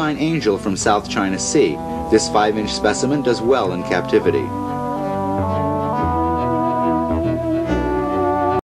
Angel from South China Sea. This 5-inch specimen does well in captivity.